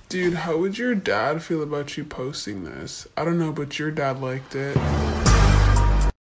Dude, how would your dad feel about you posting this? I don't know, but your dad liked it.